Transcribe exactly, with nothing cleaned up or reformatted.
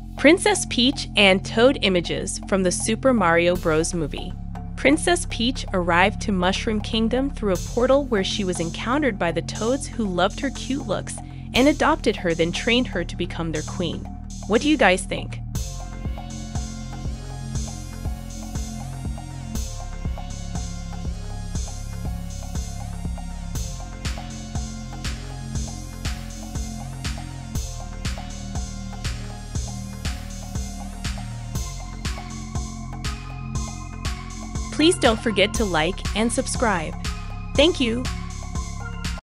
Princess Peach and Toad images from the Super Mario Bros. Movie. Princess Peach arrived to Mushroom Kingdom through a portal where she was encountered by the Toads who loved her cute looks and adopted her, then trained her to become their queen. What do you guys think? Please don't forget to like and subscribe. Thank you!